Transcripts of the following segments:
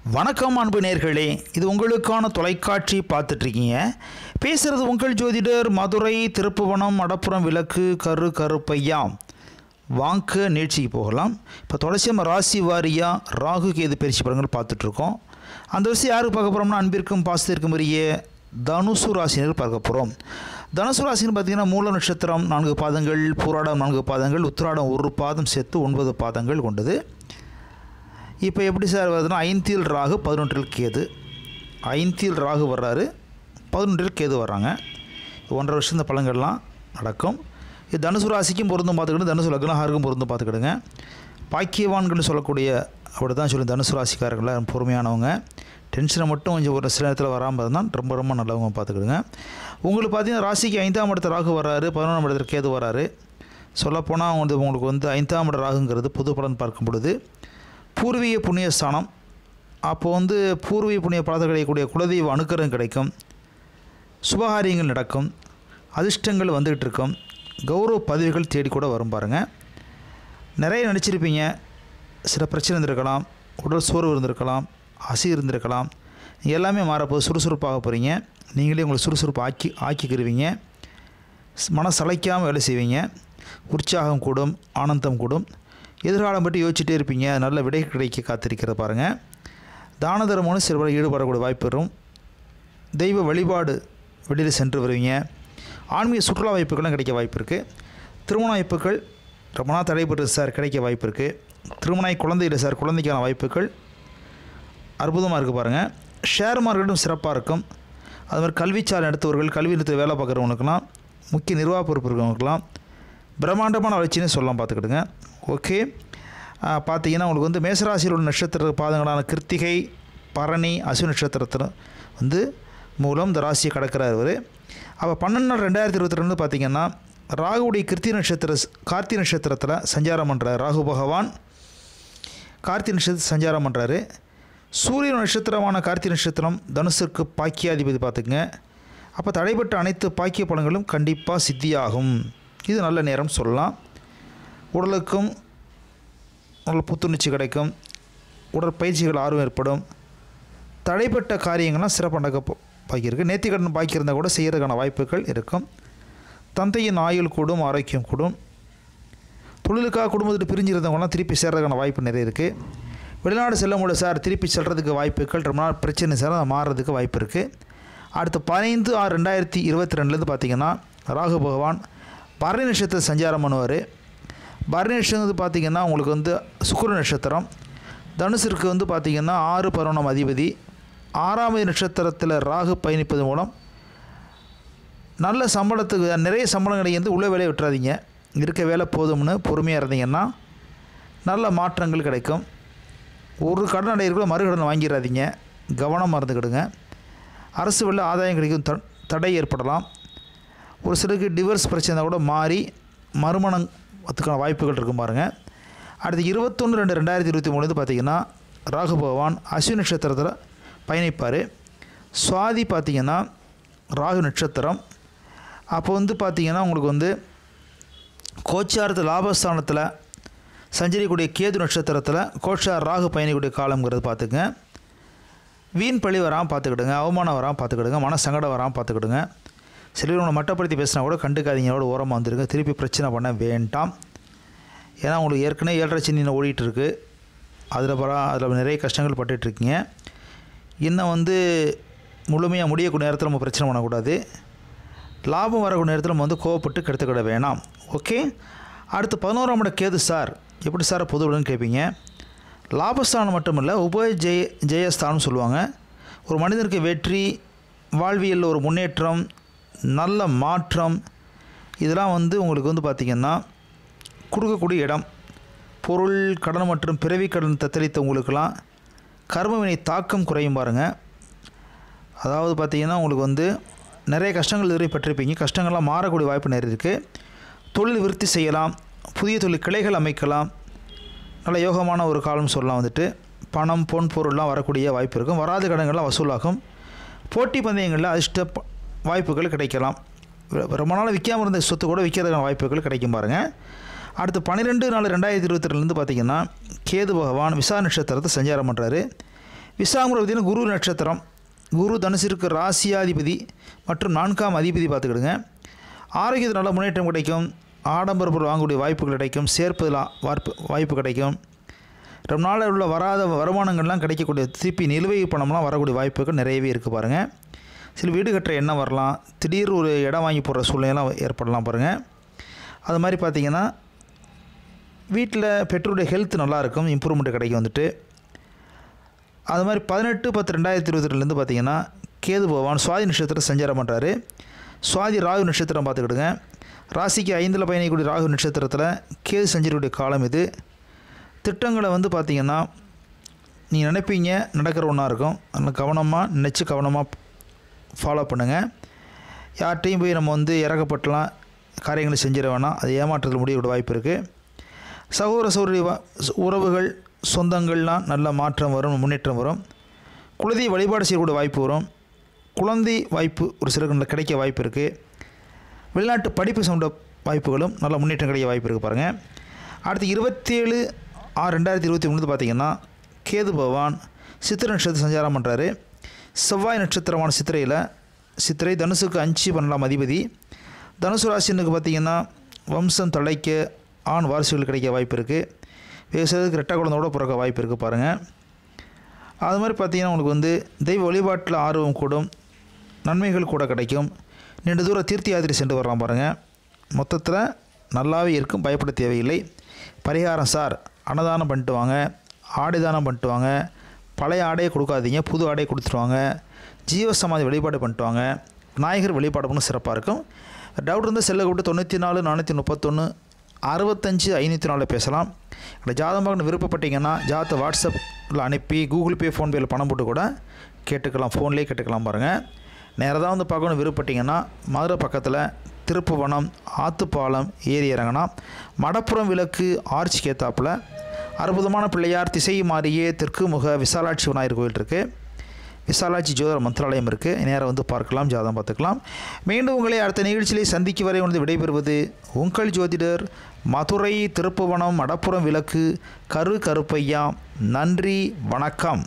வணக்கம் அன்பு நேயர்களே, இது உங்களுக்கான தொலைக்காட்சி பார்த்துட்ருக்கீங்க. பேசுகிறது உங்கள் ஜோதிடர் மதுரை திருப்புவனம் மடப்புறம் விளக்கு கருப்பையா. வாங்க நிகழ்ச்சிக்கு போகலாம். இப்போ தொடர்ச்சியாக ராசி வாரியாக ராகு கேது பயிற்சி பலன்கள் பார்த்துட்ருக்கோம். அந்த விஷயம் யாருக்கு பார்க்க போகிறோம்னா, அன்பிற்கும் பாசத்திற்கும் உரிய தனுசு ராசினர் பார்க்க போகிறோம். தனுசு ராசின்னு பார்த்திங்கன்னா மூல நட்சத்திரம் 4 பாதங்கள், பூராடம் 4 பாதங்கள், உத்திராடம் 1 பாதம் சேர்த்து 9 பாதங்கள் கொண்டது. இப்போ எப்படி சார் வருதுன்னா, 5ல் ராகு 11ல் கேது. 5ல் ராகு வர்றாரு, 11ல் கேது வர்றாங்க. 1.5 வருஷம் இந்த பலன்கள்லாம் நடக்கும். இது தனுசு ராசிக்கும் பொருந்தும் பார்த்துக்கிட்டு, தனுசு லக்னஹாருக்கும் பொருந்தும் பார்த்துக்கிடுங்க. பாக்கியவான்கள்னு சொல்லக்கூடிய அப்படி தான் சொல்லி தனுசு ராசிக்காரர்கள் பொறுமையானவங்க. டென்ஷனை மட்டும் கொஞ்சம் ஒரு சில நேரத்தில் வராமல் இருந்தால் ரொம்ப நல்லவங்க பார்த்துக்கிடுங்க. உங்களுக்கு பார்த்தீங்கன்னா ராசிக்கு 5ஆம் இடத்துல ராகு வர்றாரு, 11ஆம் இடத்துல கேது வர்றாரு. சொல்லப்போனால் உங்களுக்கு 5ஆம் இட ராகுங்கிறது பொது பலன் பார்க்கும் பொழுது பூர்வீக புண்ணிய ஸ்தானம். அப்போது பூர்வீக புண்ணிய பலத்தில் கிடைக்கக்கூடிய குலதெய்வ அனுக்கிரகம் கிடைக்கும், சுபகாரியங்கள் நடக்கும், அதிர்ஷ்டங்கள் வந்துக்கிட்டு இருக்கும், கௌரவ பதவிகள் தேடி கூட வரும் பாருங்கள். நிறைய நினச்சிருப்பீங்க, சில பிரச்சனை இருந்திருக்கலாம், உடல் சோர்வு இருந்திருக்கலாம், அசி இருந்திருக்கலாம். எல்லாமே மாறப்போது சுறுசுறுப்பாக போகிறீங்க. நீங்களே உங்களை சுறுசுறுப்பு ஆக்கிக்கிருவீங்க. மனசலைக்காமல் வேலை செய்வீங்க. உற்சாகம் கூடும், ஆனந்தம் கூடும். எதிர்காலம் பற்றி யோசிச்சுட்டே இருப்பீங்க. நல்ல விடை கிடைக்க காத்திருக்கிறத பாருங்கள். தான தர்மம்னு சில ஈடுபடக்கூடிய வாய்ப்பு வரும். தெய்வ வழிபாடு வெளியில் சென்று வருவீங்க. ஆன்மீக சுற்றுலா வாய்ப்புகளும் கிடைக்க வாய்ப்பு இருக்குது. திருமண வாய்ப்புகள் ரொம்ப நாள் தடைபட்டு சார் கிடைக்க வாய்ப்பு இருக்குது. திருமண குழந்தை இல்லை சார், குழந்தைக்கான வாய்ப்புகள் அற்புதமாக இருக்குது பாருங்கள். ஷேர் மார்க்கெட்டும் சிறப்பாக இருக்கும். அது மாதிரி கல்விச்சாலை நடத்துவர்கள், கல்வி நிறுத்த வேலை பார்க்குறவங்களுக்கெல்லாம், முக்கிய நிர்வாக பொறுப்பு இருக்கிறவங்களுக்கெல்லாம் பிரம்மாண்டமான வளர்ச்சின்னு சொல்லலாம் பார்த்துக்கிடுங்க. ஓகே, பார்த்தீங்கன்னா உங்களுக்கு மேசராசியில் உள்ள நட்சத்திர பாதங்களான கிருத்திகை, பரணி, அஸ்வினி நட்சத்திரத்தில் மூலம் இந்த ராசியை கடக்கிறார் இவர். அப்போ 12/2022 பார்த்திங்கன்னா ராகுடைய கார்த்திகை நட்சத்திரத்தில் சஞ்சாரம் பண்ணுறார். ராகு பகவான் கார்த்திகை நட்சத்திரத்தில் சஞ்சாரம் பண்ணுறாரு. சூரியன் நட்சத்திரமான கார்த்திகை நட்சத்திரம் தனுசுக்கு பாக்கியாதிபதி பார்த்துக்குங்க. அப்போ தடைப்பட்ட அனைத்து பாக்கிய பலன்களும் கண்டிப்பாக சித்தியாகும். இது நல்ல நேரம் சொல்லலாம். உடலுக்கும் நல்ல புத்துணர்ச்சி கிடைக்கும், உடற்பயிற்சிகள் ஆர்வம் ஏற்படும், தடைப்பட்ட காரியங்கள்லாம் சிறப்பாக நடக்க பாக்கியிருக்கு. நேர்த்திக்கடன் பாக்கி இருந்தால் கூட செய்கிறதுக்கான வாய்ப்புகள் இருக்கும். தந்தையின் ஆயுள் கூடும், ஆரோக்கியம் கூடும். தொழிலுக்காக குடும்பத்தில் பிரிஞ்சிருந்தவங்களாம் திருப்பி சேர்றதுக்கான வாய்ப்பு நிறைய இருக்குது. வெளிநாடு செல்ல முடியல சார், திருப்பி செல்கிறதுக்கு வாய்ப்புகள், ரொம்ப நாள் பிரச்சனை சார், அதை மாறுறதுக்கு வாய்ப்பு இருக்குது. அடுத்து 15/6/2022 பார்த்திங்கன்னா ராகு பகவான் பரணி நட்சத்திரத்தை சஞ்சாரம் பண்ணுவார். பரணி நட்சத்திரம் பார்த்திங்கன்னா உங்களுக்கு சுக்கிர நட்சத்திரம். தனுசிற்கு பார்த்திங்கன்னா 6 பருவம் அதிபதி. 6ஆம் நட்சத்திரத்தில் ராகு பயணிப்பது மூலம் நல்ல சம்பளத்துக்கு நிறைய சம்பளம் கிடைக்கிறது. உள்ள வேலையை விட்டுறாதீங்க. இருக்க வேலை போதும்னு பொறுமையாக இருந்தீங்கன்னா நல்ல மாற்றங்கள் கிடைக்கும். ஒரு கடன் அடையிறதுக்குள்ள மறுகடன் வாங்கிடாதீங்க, கவனமாக இருந்துக்கிடுங்க. அரசு வெள்ள ஆதாயம் கிடைக்கும், தடை ஏற்படலாம். ஒரு சிலருக்கு டிவர்ஸ் பிரச்சனை கூட மாறி மறுமணத்துக்கான வாய்ப்புகள் இருக்கும் பாருங்கள். அடுத்து 21/2/2023 பார்த்திங்கன்னா ராகு பகவான் அஸ்வினி நட்சத்திரத்தில் பயணிப்பார். சுவாதி பார்த்திங்கன்னா ராகு நட்சத்திரம். அப்போ பார்த்திங்கன்னா உங்களுக்கு கோச்சாரத்து லாபஸ்தானத்தில் சஞ்சரிக்கூடிய கேது நட்சத்திரத்தில் கோச்சார் ராகு பயணிக்கூடிய காலங்கிறது பார்த்துக்குங்க. வீண் பழி வராமல் பார்த்துக்கிடுங்க, அவமானம் வராமல் பார்த்துக்கிடுங்க, மன சங்கடம் வராமல் பார்த்துக்கிடுங்க. சிலர் உங்களை மட்டப்படுத்தி பேசினா கூட கண்டுக்காதீங்களோட ஓரமாக வந்துடுங்க. திருப்பி பிரச்சனை பண்ண வேண்டாம். ஏன்னா உங்களுக்கு ஏற்கனவே 7.5 சனி ஓடிட்டுருக்கு. அதில் நிறைய கஷ்டங்கள் பட்டுட்ருக்கீங்க. இன்னும் முழுமையாக முடியக்கூடிய நேரத்தில் நம்ம பிரச்சனை பண்ணக்கூடாது. லாபம் வரக்கூடிய நேரத்தில் நம்ம கோவப்பட்டு கெடுத்துக்கிட வேணாம். ஓகே, அடுத்து 11ஆம் இட கேது சார் எப்படி சார் பொதுவுடன் கேட்பீங்க. லாபஸ்தானம் மட்டும் இல்லை, ஜெயஸ்தானம் சொல்லுவாங்க. ஒரு மனிதனுக்கு வெற்றி, வாழ்வியலில் ஒரு முன்னேற்றம், நல்ல மாற்றம், இதெல்லாம் உங்களுக்கு பார்த்திங்கன்னா கொடுக்கக்கூடிய இடம். பொருள், கடன் மற்றும் பிறவி கடன் தத்தளித்த உங்களுக்கெல்லாம் கர்மவினை தாக்கம் குறையும் பாருங்கள். அதாவது பார்த்திங்கன்னா உங்களுக்கு நிறைய கஷ்டங்கள் இதுவரை பற்றிருப்பீங்க. கஷ்டங்கள்லாம் மாறக்கூடிய வாய்ப்பு நிறைய இருக்குது. தொழில் விருத்தி செய்யலாம், புதிய தொழில் கிளைகள் அமைக்கலாம். நல்ல யோகமான ஒரு காலம் சொல்லலாம். பணம், பொன், பொருள்லாம் வரக்கூடிய வாய்ப்பு இருக்கும். வராத கடன்கள்லாம் வசூலாகும். போட்டி பந்தயங்களில் அதிர்ஷ்ட வாய்ப்புகள் கிடைக்கலாம். ரொம்ப நாள் விற்காமல் இருந்த சொத்து கூட விற்கிறதுக்கான வாய்ப்புகள் கிடைக்கும் பாருங்கள். அடுத்து 12/4/2022 பார்த்திங்கன்னா கேது பகவான் விசாக நட்சத்திரத்தை சஞ்சாரம் பண்ணுறாரு. விசாகம்ங்கிறது பார்த்திங்கன்னா குரு நட்சத்திரம். குரு தனுசிற்கு ராசியாதிபதி மற்றும் 4ஆம் அதிபதி பார்த்துக்கிடுங்க. ஆரோக்கியத்தில் நல்ல முன்னேற்றம் கிடைக்கும். ஆடம்பர பொருள் வாங்கக்கூடிய வாய்ப்புகள் கிடைக்கும். சேர்ப்பதில் வாய்ப்பு கிடைக்கும். ரொம்ப நாளில் உள்ள வராத வருமானங்கள்லாம் கிடைக்கக்கூடிய திருப்பி நிலுவை பணம்லாம் வரக்கூடிய வாய்ப்புகள் நிறையவே இருக்குது பாருங்கள். சில வீடு கட்டுற எண்ணம் வரலாம். திடீர் ஒரு இடம் வாங்கி போடுற சூழ்நிலையெல்லாம் ஏற்படலாம் பாருங்கள். அது மாதிரி பார்த்திங்கன்னா வீட்டில் பெற்றோருடைய ஹெல்த் நல்லாயிருக்கும். இம்ப்ரூவ்மெண்ட் கிடைக்கும் வந்துட்டு. அது மாதிரி 18/10/2022 பார்த்திங்கன்னா கேது பகவான் சுவாதி நட்சத்திரம் சஞ்சாரம் பண்ணுறாரு. சுவாதி ராகு நட்சத்திரம் பார்த்துக்கிடுங்க. ராசிக்கு 5ல் பயணிக்கக்கூடிய ராகு நட்சத்திரத்தில் கேது சஞ்சரிக்கூடிய காலம் இது. திட்டங்களை வந்து பார்த்திங்கன்னா நீங்கள் நினைப்பீங்க நடக்கிற ஒன்றா இருக்கும். அதனால் கவனமாக ஃபாலோ பண்ணுங்கள். யார்கிட்டையும் போய் நம்ம வந்து இறக்கப்பட்டலாம் காரியங்களை செஞ்சிட வேணாம். அது ஏமாற்றத்தில் முடியக்கூடிய வாய்ப்பு இருக்குது. சகோதர உறவுகள் சொந்தங்கள்லாம் நல்ல மாற்றம் வரும், முன்னேற்றம் வரும். குலதெய்வ வழிபாடு செய்யக்கூடிய வாய்ப்பு வரும். குழந்தை வாய்ப்பு ஒரு சிலருக்கு கிடைக்க வாய்ப்பு இருக்குது. வெளிநாட்டு படிப்பு சம்மந்த வாய்ப்புகளும் நல்ல முன்னேற்றம் கிடைக்க வாய்ப்பு இருக்குது பாருங்கள். அடுத்து 27/6/2023 பார்த்திங்கன்னா கேது பகவான் சித்திரை நட்சத்திரம் சஞ்சாரம் பண்ணுறாரு. செவ்வாய் நட்சத்திரமான சித்திரை தனுசுக்கு 5/12 அதிபதி. தனுசு ராசினுக்கு பார்த்திங்கன்னா வம்சம் தழைக்க ஆண் வாரிசுகள் கிடைக்க வாய்ப்பு இருக்குது. விவசாயத்துக்கு ரெட்டை குழந்தையோட பிறக்க வாய்ப்பு இருக்குது பாருங்கள். அது மாதிரி பார்த்திங்கன்னா உங்களுக்கு வந்து தெய்வ வழிபாட்டில் ஆர்வம் கூடும். நன்மைகள் கூட கிடைக்கும். நீண்ட தூர தீர்த்த யாத்திரை சென்று வரலாம் பாருங்கள். மொத்தத்தில் நல்லாவே இருக்கும். பயப்பட தேவையில்லை. பரிகாரம் சார், அன்னதானம் பண்ணிட்டு வாங்க, ஆடை தானம் பண்ணிட்டு வாங்க, பழைய ஆடையை கொடுக்காதீங்க, புது ஆடையை கொடுத்துட்டு வாங்க, ஜீவசமாதி வழிபாடு பண்ணிட்டு வாங்க, விநாயகர் வழிபாடு பண்ண சிறப்பாக இருக்கும். டவுட் இருந்தால் செல்லை கூப்பிட்டு 94 431 65 504 பேசலாம். இல்லை ஜாதகம் பார்க்கணும் விருப்பப்பட்டீங்கன்னா ஜாதகத்தை வாட்ஸ்அப்பில் அனுப்பி கூகுள் பே ஃபோன்பேயில் பணம் போட்டு கூட கேட்டுக்கலாம். ஃபோன்லேயே கேட்டுக்கலாம் பாருங்கள். நேராக தான் வந்து பார்க்கணும் விருப்பப்பட்டீங்கன்னா மதுரை பக்கத்தில் திருப்புவனம் ஆத்துப்பாலம் ஏரி இறங்கினா மடப்புறம் விளக்கு ஆர்ச் கேத்தாப்பில் அற்புதமான பிள்ளையார் திசை மாறியே தெற்கு முக விசாலாட்சி விநாயகர் கோயில் இருக்குது. விசாலாட்சி ஜோதிட மந்திராலயம் இருக்குது. நேரம் வந்து பார்க்கலாம், ஜாதகம் பார்த்துக்கலாம். மீண்டும் உங்களை அடுத்த நிகழ்ச்சியிலே சந்திக்கு வரை வந்து விடைபெறுவது உங்கள் ஜோதிடர் மதுரை திருப்புவனம் மடப்புறம் விளக்கு கருப்பையா. நன்றி, வணக்கம்.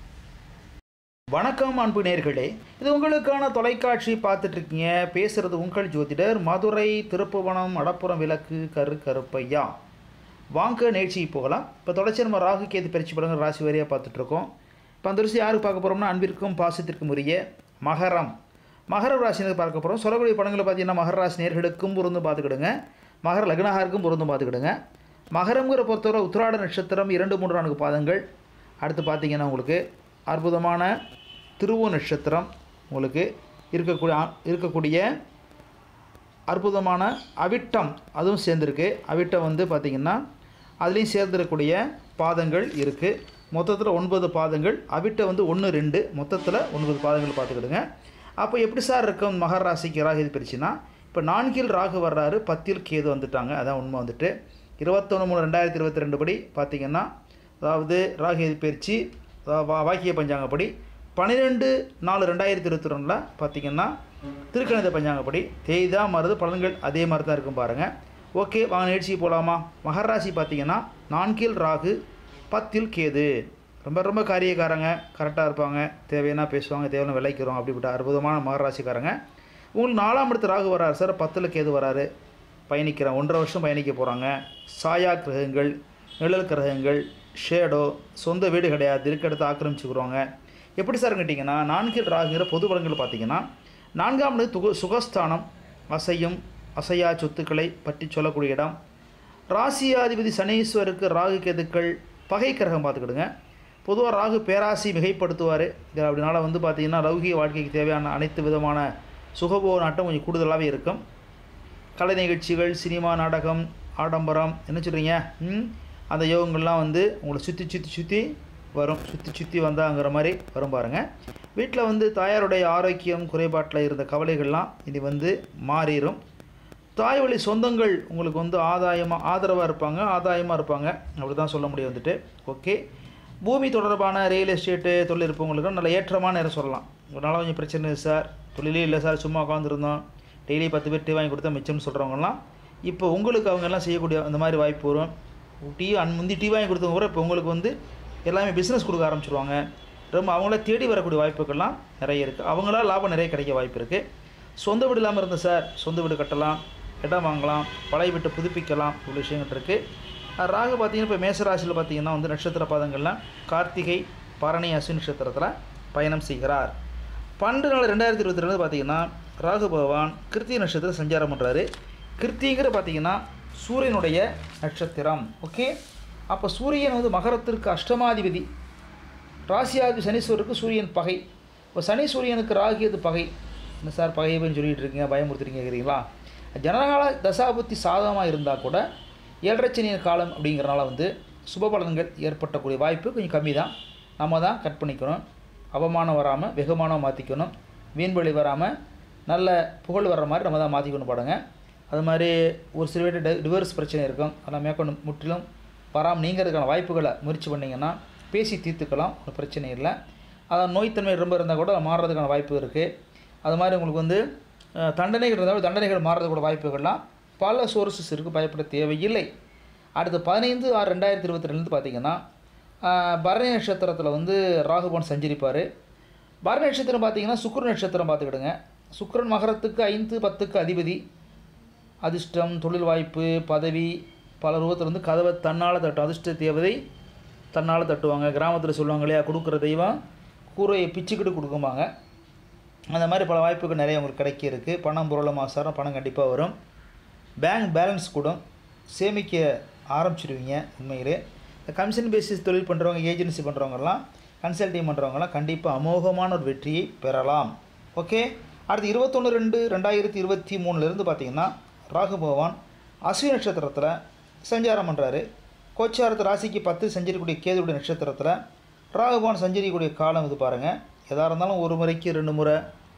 வணக்கம் அன்பு நேயர்களே, இது உங்களுக்கான தொலைக்காட்சி பார்த்துட்ருக்கீங்க. பேசுகிறது உங்கள் ஜோதிடர் மதுரை திருப்புவனம் மடப்புறம் விளக்கு கருப்பையா. வாங்க நிகழ்ச்சிக்கு போகலாம். இப்போ தொடர்ச்சி நம்ம ராகு கேது பயிற்சி பலன்கள் ராசி வாரியாக பார்த்துட்ருக்கோம். இப்போ அந்த வருஷம் யாருக்கு பார்க்க போகிறோம்னா அன்பிற்கும் பாசத்திற்கும் உரிய மகர ராசினருக்கு பார்க்க போகிறோம். சொல்லக்கூடிய படங்களை பார்த்தீங்கன்னா மகர ராசி நேர்களுக்கும் பொருந்தும் பார்த்துக்கிடுங்க. மகர லக்னஹாருக்கும் பொருந்தும் பார்த்துக்கிடுங்க. மகரங்கிற பொறுத்தவரை உத்திராட நட்சத்திரம் 2, 3, 4 பாதங்கள். அடுத்து பார்த்திங்கன்னா உங்களுக்கு அற்புதமான திருவோ நட்சத்திரம் உங்களுக்கு இருக்கக்கூடிய அற்புதமான அவிட்டம் அதுவும் சேர்ந்துருக்கு. அவிட்டம் வந்து பார்த்திங்கன்னா அதுலேயும் சேர்ந்துருக்கக்கூடிய பாதங்கள் இருக்குது. மொத்தத்தில் 9 பாதங்கள். அவிட்ட வந்து 1, 2 மொத்தத்தில் 9 பாதங்கள் பார்த்துக்கிடுங்க. அப்போ எப்படி சார் இருக்கும் மகர ராசிக்கு ராகு இது பிரிச்சுன்னா, இப்போ 4ல் ராகு வர்றாரு, 10ல் கேது வந்துட்டாங்க. அதான் உண்மை. வந்துட்டு 21/3/2022 படி பார்த்திங்கன்னா, அதாவது ராகு இது பயிற்சி வாக்கிய பஞ்சாங்கப்படி 12/4/2022 பார்த்திங்கன்னா திருக்கணித பஞ்சாங்கப்படி தேய்தா மாறுது, பலன்கள் அதே மாதிரி தான் இருக்கும் பாருங்கள். ஓகே, வாங்க நிகழ்ச்சிக்கு போகலாமா. மகர ராசி பார்த்திங்கன்னா 4ல் ராகு 10ல் கேது. ரொம்ப காரியக்காரங்க, கரெக்டாக இருப்பாங்க, தேவைன்னா பேசுவாங்க, தேவையான விளைக்கிறோம். அப்படிப்பட்ட அற்புதமான மகர ராசிக்காரங்க. உங்களுக்கு 4ஆம் இடத்து ராகு வராரு சார், 10ல் கேது வராரு, பயணிக்கிறேன், 1.5 வருஷம் பயணிக்க போகிறாங்க. சாயா கிரகங்கள், நிழல் கிரகங்கள், ஷேடோ, சொந்த வீடு கிடையாது, இருக்க இடத்த ஆக்கிரமிச்சுக்கிறோங்க. எப்படி சார் கேட்டிங்கன்னா, 4ல் ராகுங்கிற பொது பலன்கள் பார்த்திங்கன்னா 4ஆம் இடத்து சுகஸ்தானம், அசையா சொத்துக்களை பற்றி சொல்லக்கூடிய இடம். ராசியாதிபதி சனீஸ்வருக்கு ராகு கேதுக்கள் பகை கிரகம் பார்த்துக்கிடுங்க. பொதுவாக ராகு பேராசி மிகைப்படுத்துவார். அப்படினால வந்து பார்த்திங்கன்னா லௌகிக வாழ்க்கைக்கு தேவையான அனைத்து விதமான சுகபோக நாட்டம் கொஞ்சம் கூடுதலாகவே இருக்கும். கலை நிகழ்ச்சிகள், சினிமா, நாடகம், ஆடம்பரம், என்ன சொல்கிறீங்க, அந்த யோகங்கள்லாம் வந்து உங்களை சுற்றி வரும். சுற்றி வந்தாங்கிற மாதிரி வரும் பாருங்கள். வீட்டில் வந்து தாயாருடைய ஆரோக்கியம் குறைபாட்டில் இருந்த கவலைகள்லாம் இனி வந்து மாறிடும். தாய் வழி சொந்தங்கள் உங்களுக்கு வந்து ஆதரவாக இருப்பாங்க, அப்படி தான் சொல்ல முடியும் வந்துட்டு. ஓகே, பூமி தொடர்பான ரியல் எஸ்டேட்டு தொழில் இருப்பவங்களுக்கு நல்ல ஏற்றமான நேரம் சொல்லலாம். ஒரு நாளாக கொஞ்சம் பிரச்சனை இல்லை சார், தொழிலே இல்லை சார், சும்மா உட்காந்துருந்தோம், டெய்லி 10 பேர் டீ வாங்கி கொடுத்தா மிச்சம்னு சொல்கிறவங்கலாம் இப்போ உங்களுக்கு அவங்கெல்லாம் செய்யக்கூடிய அந்த மாதிரி வாய்ப்பு வரும். முந்தி டீ வாங்கி கொடுத்தவங்க கூட இப்போ உங்களுக்கு வந்து எல்லாமே பிஸ்னஸ் கொடுக்க ஆரம்பிச்சிருவாங்க. ரொம்ப அவங்கள தேடி வரக்கூடிய வாய்ப்புகள்லாம் நிறைய இருக்குது. அவங்களால லாபம் நிறைய கிடைக்க வாய்ப்பு இருக்குது. சொந்த வீடு இல்லாமல் இருந்த சார், சொந்த வீடு கட்டலாம், இடம் வாங்கலாம், பழைய வீட்டை புதுப்பிக்கலாம், இவ்வளோ விஷயங்கள் இருக்குது. ராகு பார்த்திங்கன்னா இப்போ மேசராசியில் பார்த்திங்கன்னா வந்து நட்சத்திர பாதங்கள்லாம் கார்த்திகை, பரணி, அஸ்வினி நட்சத்திரத்தில் பயணம் செய்கிறார். 12/4/2022 பார்த்திங்கன்னா ராகு பகவான் கிருத்திகை நட்சத்திரம் சஞ்சாரம் பண்ணுறாரு. கிருத்திகிற பார்த்திங்கன்னா சூரியனுடைய நட்சத்திரம். ஓகே, அப்போ சூரியன் வந்து மகரத்திற்கு அஷ்டமாதிபதி, ராசியாதி சனீஸ்வருக்கு சூரியன் பகை. இப்போ சனி சூரியனுக்கு ராகு எது பகை? என்ன சார் பகையன்னு சொல்லிகிட்டு இருக்கீங்க, பயமுறுத்துறீங்க கேட்குறீங்களா? ஜனகால தசாபுத்தி சாதகமாக இருந்தால் கூட 7.5 சனி காலம் அப்படிங்கிறனால வந்து சுப பலன்கள் ஏற்பட்டக்கூடிய வாய்ப்பு கொஞ்சம் கம்மி தான். நம்ம தான் கட் பண்ணிக்கணும். அவமானம் வராமல் வெகுமானம் மாற்றிக்கணும், வீண்வெளி வராமல் நல்ல புகழ் வர்ற மாதிரி நம்ம தான் மாற்றிக்கணும் பாடுங்க. அது மாதிரி ஒரு சில பேர் டிவோர்ஸ் பிரச்சனை இருக்கும், அதெல்லாம் மேற்கொண்டு முற்றிலும் வராமல் நீங்கிறதுக்கான வாய்ப்புகளை முயற்சி பண்ணிங்கன்னா பேசி தீர்த்துக்கலாம், ஒரு பிரச்சனை இல்லை. அதான் நோய்த்தன்மை ரொம்ப இருந்தால் கூட மாறுறதுக்கான வாய்ப்பு இருக்குது. அது மாதிரி உங்களுக்கு வந்து தண்டனைகள் இருந்தாலும் தண்டனைகள் மாறுறது கூட வாய்ப்புகள்லாம் பல சோர்ஸஸ் இருக்குது, பயப்பட தேவையில்லை. அடுத்து 15/6/2022 பார்த்திங்கன்னா பரணி நட்சத்திரத்தில் வந்து ராகுபவன் சஞ்சரிப்பார். பரணி நட்சத்திரம் பார்த்திங்கன்னா சுக்கிர நட்சத்திரம் பார்த்துக்கிடுங்க. சுக்கிரன் மகரத்துக்கு 5, 10க்கு அதிபதி. அதிர்ஷ்டம், தொழில் வாய்ப்பு, பதவி, பல ரூபத்தில் வந்து கதவை தன்னால் தட்டும். அதிர்ஷ்ட தேவதை தன்னால் தட்டுவாங்க. கிராமத்தில் சொல்லுவாங்க இல்லையா, கொடுக்குற தெய்வம் கூரையை பிச்சுக்கிட்டு கொடுக்குமாங்க. அந்த மாதிரி பல வாய்ப்புகள் நிறைய உங்களுக்கு கிடைக்க இருக்குது. பணம் பொருளம் ஆசாரம் பணம் கண்டிப்பாக வரும். பேங்க் பேலன்ஸ் கூட சேமிக்க ஆரம்பிச்சிடுவீங்க. உண்மையிலே இந்த கமிஷன் பேசிஸ் தொழில் பண்ணுறவங்க, ஏஜென்சி பண்ணுறவங்கலாம், கன்சல்டிங் பண்ணுறவங்கலாம் கண்டிப்பாக அமோகமான ஒரு வெற்றியை பெறலாம். ஓகே, அடுத்து 21/2/2023 பார்த்திங்கன்னா ராகு பகவான் அஸ்வினி நட்சத்திரத்தில் சஞ்சாரம் பண்ணுறாரு. கோச்சாரத்து ராசிக்கு 10 சஞ்சரிக்கூடிய கேதுடைய நட்சத்திரத்தில் ராகு பகவான் சஞ்சரிக்கக்கூடிய காலம் இது பாருங்கள். எதாக இருந்தாலும் ஒரு முறைக்கு 2 முறை,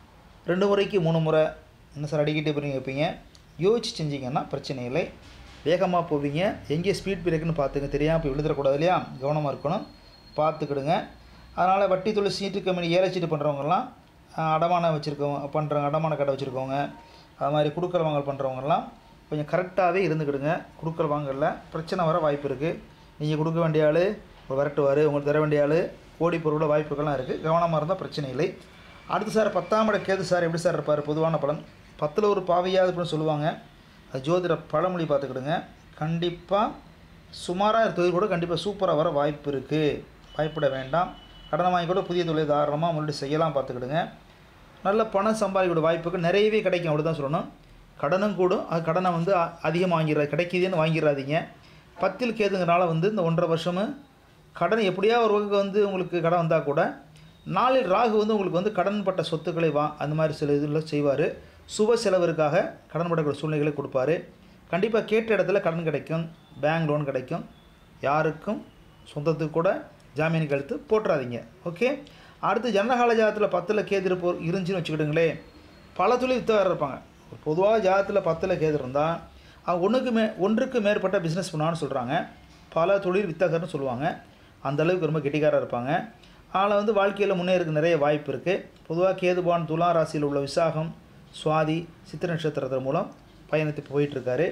2 முறைக்கு 3 முறை என்ன சார் அடிக்கிட்டே போய் வைப்பீங்க. யோசிச்சு செஞ்சிங்கன்னா பிரச்சனை இல்லை, வேகமாக போவீங்க. எங்கே ஸ்பீட் பிரேக்குன்னு பார்த்துங்க, தெரியாமல் போய் விழுந்துடக்கூடாது இல்லையா, கவனமாக இருக்கணும், பார்த்துக்கிடுங்க. அதனால் வட்டி தொழில், சீட்டு கம்பெனி, ஏலச்சீட்டு பண்ணுறவங்கலாம், அடமானம் வச்சுருக்கவங்க பண்ணுறவங்க, அடமான கடை வச்சுருக்கவங்க, அது மாதிரி குடுக்கல் வாங்கல் பண்ணுறவங்கலாம் கொஞ்சம் கரெக்டாகவே இருந்துக்கிடுங்க. குடுக்கல் வாங்கலில் பிரச்சனை வர வாய்ப்பு இருக்குது. நீங்கள் கொடுக்க வேண்டிய ஆள் விரட்டுவார், உங்களுக்கு தர வேண்டிய ஆள் கோடி பொருளோட வாய்ப்புகள்லாம் இருக்குது. கவனமாக இருந்தால் பிரச்சனை இல்லை. அடுத்து சார் 10ஆம் இட கேது சார் எப்படி சார் இருப்பார்? பொதுவான பலன் 10ல் ஒரு பாவையாவது அப்படின்னு சொல்லுவாங்க. அது ஜோதிட பழமொழி பார்த்துக்கிடுங்க. கண்டிப்பாக சுமாராக தொழில் கூட கண்டிப்பாக சூப்பராக வர வாய்ப்பு இருக்குது. பயப்பட வேண்டாம். கடனை வாங்கி கூட புதிய தொழில் தாராளமாக முன்னாடி செய்யலாம், பார்த்துக்கிடுங்க. நல்ல பணம் சம்பாதிக்கக்கூடிய வாய்ப்புகள் நிறையவே கிடைக்கும், அப்படி தான் சொல்லணும். கடனும் கூடும், அது கடனை வந்து அதிகமாக கிடைக்கிதுன்னு வாங்கிடாதீங்க. 10ல் கேதுங்கிறனால வந்து இந்த 1.5 வருஷமும் கடன் எப்படியா ஒரு வகை வந்து உங்களுக்கு கடன் வந்தால் கூட 4ல் ராகு வந்து உங்களுக்கு வந்து கடன்பட்ட சொத்துக்களை அந்த மாதிரி சில இதில் செய்வார். சுப செலவிற்காக கடன்படக்கூடிய சூழ்நிலைகளை கொடுப்பாரு. கண்டிப்பாக கேட்ட இடத்துல கடன் கிடைக்கும், பேங்க் லோன் கிடைக்கும். யாருக்கும் சொந்தத்துக்கு கூட ஜாமீன் கழுத்து போட்டுறாதீங்க. ஓகே, அடுத்து ஜனகால ஜாதத்தில் 10ல் கேது இருந்துச்சுன்னு வச்சுக்கிட்டுங்களே, பல தொழில் வித்தகாரர் இருப்பாங்க. பொதுவாக ஜாதத்தில் 10ல் கேது இருந்தால் அவங்க ஒன்றுக்கு மேற்பட்ட பிஸ்னஸ் பண்ணான்னு சொல்கிறாங்க. பல தொழில் வித்தகர்னு சொல்லுவாங்க. அந்தளவுக்கு ரொம்ப கெட்டிக்காராக இருப்பாங்க. ஆனால் வந்து வாழ்க்கையில் முன்னேறதுக்கு நிறைய வாய்ப்பு இருக்குது. பொதுவாக கேதுபான் துலா ராசியில் உள்ள விசாகம், சுவாதி, சித்திரை நட்சத்திரத்தின் மூலம் பயணத்து போயிட்டுருக்காரு.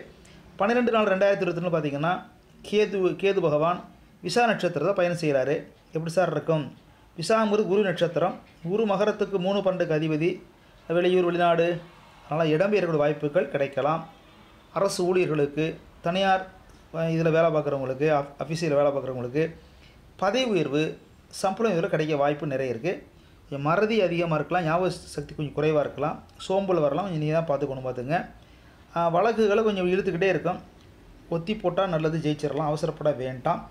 12/4/2022 பார்த்திங்கன்னா கேது பகவான் விசா நட்சத்திரத்தை பயணம் செய்கிறாரு. எப்படி சார் இருக்கும்? விசாங்கிறது குரு நட்சத்திரம். குரு மகரத்துக்கு 3, 12க்கு அதிபதி. வெளியூர், வெளிநாடு, அதனால் இடம்பெயரக்கூடிய வாய்ப்புகள் கிடைக்கலாம். அரசு ஊழியர்களுக்கு, தனியார் இதில் வேலை பார்க்குறவங்களுக்கு, அஃபீஸில் வேலை பார்க்குறவங்களுக்கு பதவி உயர்வு, சம்பளம் உயர்வு கிடைக்க வாய்ப்பு நிறைய இருக்குது. மறதி அதிகமாக இருக்கலாம், ஞாபக சக்தி கொஞ்சம் குறைவாக இருக்கலாம், சோம்பல் வரலாம். கொஞ்சம் நீங்கள் தான் பார்த்துங்க. வழக்குகளை கொஞ்சம் இழுத்துக்கிட்டே இருக்கும். ஒத்தி போட்டால் நல்லது, ஜெயிச்சிடலாம், அவசரப்பட வேண்டாம்.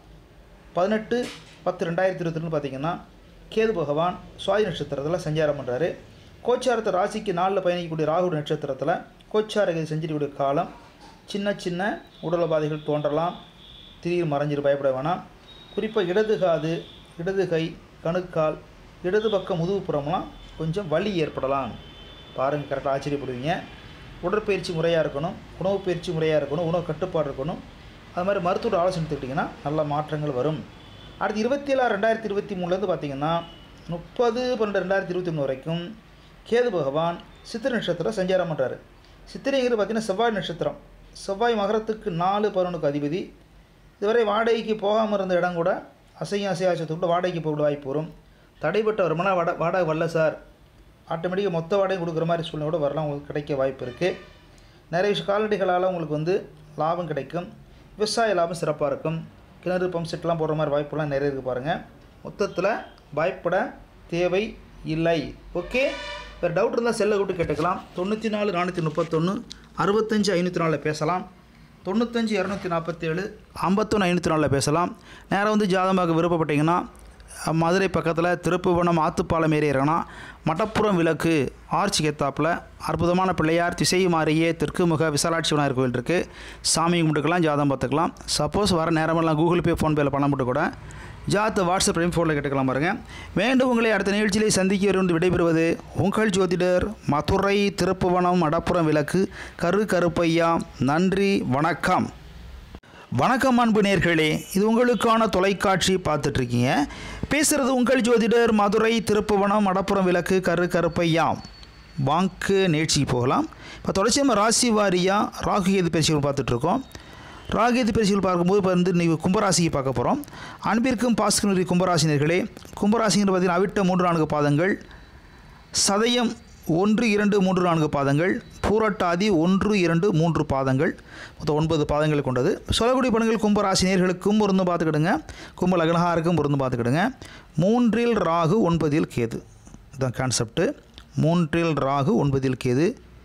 18/10/2022 பார்த்திங்கன்னா கேது பகவான் சுவாதி நட்சத்திரத்தில் சஞ்சாரம் பண்ணுறாரு. கோச்சாரத்தை ராசிக்கு 4ல் பயணிக்கக்கூடிய ராகு நட்சத்திரத்தில் கோச்சார செஞ்சிருக்கக்கூடிய காலம். சின்ன சின்ன உடலுபாதைகள் தோன்றலாம், திடீர் மறைஞ்சிரு, பயப்பட வேணாம். குறிப்பாக இடது காது, இடது கை, கணுக்கால், இடது பக்கம் முதுகுப்புறம்லாம் கொஞ்சம் வலி ஏற்படலாம். பாருங்கள், கரெக்டாக ஆச்சரியப்படுவீங்க. உடற்பயிற்சி முறையாக இருக்கணும், உணவு பயிற்சி முறையாக இருக்கணும், உணவு கட்டுப்பாடு இருக்கணும். அது மாதிரி மருத்துவ ஆலோசனை எடுத்துக்கிட்டிங்கன்னா நல்ல மாற்றங்கள் வரும். அடுத்து 27/6/2023 பார்த்திங்கன்னா 30/12/2023 வரைக்கும் கேது பகவான் சித்திரை நட்சத்திரம் சஞ்சாரம் பண்ணுறாரு. சித்திரைங்கிறது பார்த்திங்கன்னா செவ்வாய் நட்சத்திரம். செவ்வாய் மகரத்துக்கு 4, 11க்கு அதிபதி. இதுவரை வாடகைக்கு போகாமல் இருந்த இடம் கூட அசையாசத்துக்கு கூட வாடகைக்கு போக வாய்ப்பு வரும். தடைப்பட்ட வருமானம் வாடகை வரல சார், ஆட்டோமேட்டிக்காக மொத்த வாடகை கொடுக்குற மாதிரி சூழ்நிலை கூட வரலாம், உங்களுக்கு கிடைக்க வாய்ப்பு இருக்குது. நிறைய கால்நடைகளால் உங்களுக்கு லாபம் கிடைக்கும். விவசாய லாபம் சிறப்பாக இருக்கும். கிணறு பம்ப் செட்லாம் போடுற மாதிரி வாய்ப்புலாம் நிறைய இருக்குது பாருங்கள். மொத்தத்தில் பயப்பட தேவை இல்லை. ஓகே, வேறு டவுட் இருந்தால் செல்லை கூட்டு கேட்டுக்கலாம். 94 431 65 504 பேசலாம். 95 247 51 504 பேசலாம். நேரம் ஜாதமாக விருப்பப்பட்டீங்கன்னா மதுரை பக்கத்தில் திருப்புவனம் ஆத்துப்பாலம் ஏறி இறங்கினா மடப்புறம் விளக்கு ஆர்ச்சி கேத்தாப்பில் அற்புதமான பிள்ளையார் திசை மாறியே தெற்கு முக விசாலாட்சி விநாயகர் கோவில் இருக்குது. சாமி கும்பிட்டுக்கலாம், ஜாதகம் பார்த்துக்கலாம். சப்போஸ் வர நேரமெல்லாம் கூகுள் பே ஃபோன்பேயில் பணம் போட்டு கூட ஜாதகத்தை வாட்ஸ்அப் ஃபோனில் கேட்டுக்கலாம் பாருங்கள். வேண்டும் உங்களை அடுத்த நிகழ்ச்சியிலே சந்திக்க இருந்து விடைபெறுவது உங்கள் ஜோதிடர் மதுரை திருப்புவனம் மடப்புறம் விளக்கு கருப்பையா. நன்றி, வணக்கம். வணக்கம் அன்பு நேயர்களே, இது உங்களுக்கான தொலைக்காட்சி பார்த்துட்ருக்கீங்க. பேசுகிறது உங்கள் ஜோதிடர் மதுரை திருப்புவனம் மடப்புறம் விளக்கு கருப்பையா. வாங்க நிகழ்ச்சிக்கு போகலாம். இப்போ தொடர்ச்சி நம்ம ராசி வாரியாக ராகு கேது பயிற்சிகள் பார்த்துட்ருக்கோம். ராகு கேது பயிற்சிகள் பார்க்கும்போது இப்போ நீங்கள் கும்பராசிக்கு பார்க்க போகிறோம். அன்பிற்கும் பாஸ்கரி கும்பராசினியர்களே, கும்பராசிங்கிறது பார்த்திங்கன்னா அவிட்ட 3 4 பாதங்கள், சதயம் 1 2 3 4 பாதங்கள், பூரட்டாதி 1 2 3 பாதங்கள், மொத்தம் 9 பாதங்கள் கொண்டது. சொல்லக்கூடிய படங்கள் கும்பராசினியர்களுக்கும் பொருந்து பார்த்துக்கிடுங்க, கும்ப லக்னஹாருக்கும் பொருந்து பார்த்துக்கிடுங்க. 3ல் ராகு 9ல் கேது, இதுதான் கான்செப்ட்டு. 3ல் ராகு 9ல் கேது.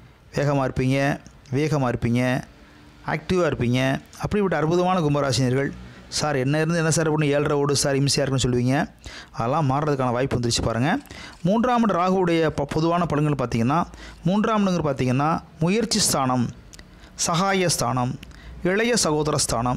வேகமாக இருப்பீங்க, ஆக்டிவாக இருப்பீங்க. அப்படிப்பட்ட அற்புதமான கும்பராசினியர்கள். சார் என்ன சார் பண்ணி 7.5 ஓடு சார் இம்சியாக இருக்குன்னு சொல்லுவீங்க. அதெல்லாம் மாறுறதுக்கான வாய்ப்பு வந்துருச்சு பாருங்கள். 3ஆம் இடம் ராகுவுடைய பொதுவான பலன்கள் பார்த்திங்கன்னா, 3ஆம் இடங்கிறது பார்த்திங்கன்னா முயற்சி ஸ்தானம், சகாய ஸ்தானம், இளைய சகோதர ஸ்தானம்,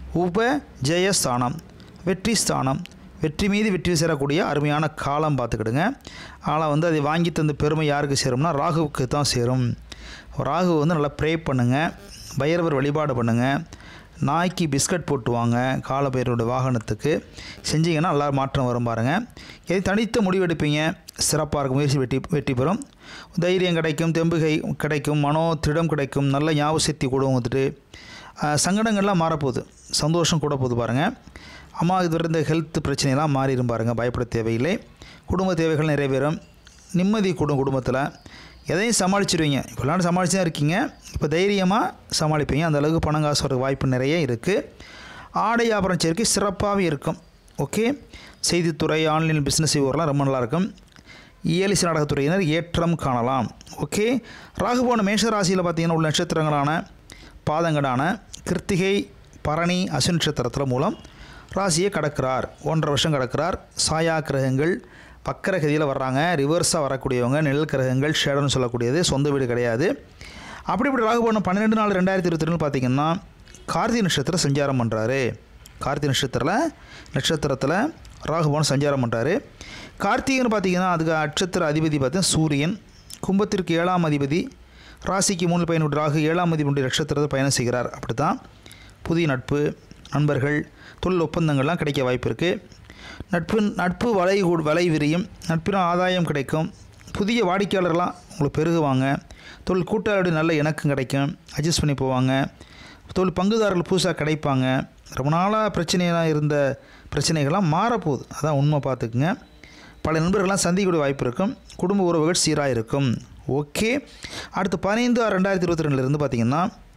உபஜயஸ்தானம், வெற்றி ஸ்தானம். வெற்றி மீது வெற்றி சேரக்கூடிய அருமையான காலம் பார்த்துக்கிடுங்க. ஆனால் அதை வாங்கி தந்த பெருமை யாருக்கு சேரும்னா ராகுவுக்கு தான் சேரும். ராகு நல்லா ப்ரே பண்ணுங்கள், பைரவர் வழிபாடு பண்ணுங்கள், நாய்க்கு பிஸ்கட் போட்டு வாங்க, காலபைரவருடைய வாகனத்துக்கு செஞ்சிங்கன்னா நல்லா மாற்றம் வரும் பாருங்கள். எது தனித்த முடிவெடுப்பீங்க, சிறப்பாக இருக்கும், முயற்சி வெற்றி பெறும். தைரியம் கிடைக்கும், தெம்புகை கிடைக்கும், மனோ திடம் கிடைக்கும், நல்ல ஞாபக சக்தி கூட சங்கடங்கள்லாம் மாறப்போகுது, சந்தோஷம் கூட போகுது பாருங்கள். அம்மா இது இருந்த ஹெல்த் பிரச்சனைலாம் மாறிடும் பாருங்கள், பயப்பட தேவையில்லை. குடும்ப தேவைகள் நிறைவேறும், நிம்மதி குடும்பத்தில் எதையும் சமாளிச்சிடுவீங்க. இப்போலாம் சமாளித்து தான் இருக்கீங்க, இப்போ தைரியமாக சமாளிப்பீங்க. அந்தளவுக்கு பணம் காசு வர வாய்ப்பு நிறைய இருக்குது. ஆடை வியாபாரம் சேர்க்கை சிறப்பாகவே இருக்கும். ஓகே, செய்தித்துறை ஆன்லைன் பிஸ்னஸ் செய்வோர்லாம் ரொம்ப நல்லாயிருக்கும். இயலிசை நாடகத்துறையினர் ஏற்றம் காணலாம். ஓகே, ராகுபவன மேஷராசியில் பார்த்திங்கன்னா உள்ள நட்சத்திரங்களான பாதங்களான கிருத்திகை பரணி அஸ்வினி நட்சத்திரத்தில் மூலம் ராசியை கடக்கிறார். 1.5 வருஷம் கடக்கிறார். சாயா கிரகங்கள் வக்கரகதியில் வர்றாங்க, ரிவர்ஸாக வரக்கூடியவங்க, நிழல் கிரகங்கள், ஷேடோன்னு சொல்லக்கூடியது, சொந்த வீடு கிடையாது. அப்படிப்பட்ட ராகுபவனம் 12/4/2022 பார்த்திங்கன்னா கார்த்திகை நட்சத்திரம் சஞ்சாரம் பண்ணுறாரு. கார்த்திகை நட்சத்திரத்தில் ராகுபவன் சஞ்சாரம் பண்ணுறாரு. கார்த்திகைன்னு பார்த்திங்கன்னா அதுக்கு நட்சத்திர அதிபதி பார்த்தீங்கன்னா சூரியன், கும்பத்திற்கு 7ஆம் அதிபதி, ராசிக்கு 3 பயனுடைய ராகு 7ஆம் அதிபதியுடைய நட்சத்திரத்தை பயணம் செய்கிறார். அப்படி தான் புதிய நண்பர்கள், தொழில் ஒப்பந்தங்கள்லாம் கிடைக்க வாய்ப்பு இருக்குது. நட்பு வலை விரியும், நட்பினால் ஆதாயம் கிடைக்கும், புதிய வாடிக்கையாளர்களாம் உங்களுக்கு பெருகுவாங்க, தொழில் கூட்டாளருடைய நல்ல இணக்கம் கிடைக்கும், அட்ஜஸ்ட் பண்ணி போவாங்க, தொழில் பங்குதாரர்கள் புதுசாக கிடைப்பாங்க. ரொம்ப நாளாக பிரச்சனையாக இருந்த பிரச்சனைகள்லாம் மாறப்போகுது, அதான் உண்மை பார்த்துக்குங்க. பல நண்பர்கள்லாம் சந்திக்கக்கூடிய வாய்ப்பு இருக்கும், குடும்ப உறவுகள் சீராக இருக்கும். ஓகே, அடுத்து 15/6/2022 பார்த்திங்கன்னா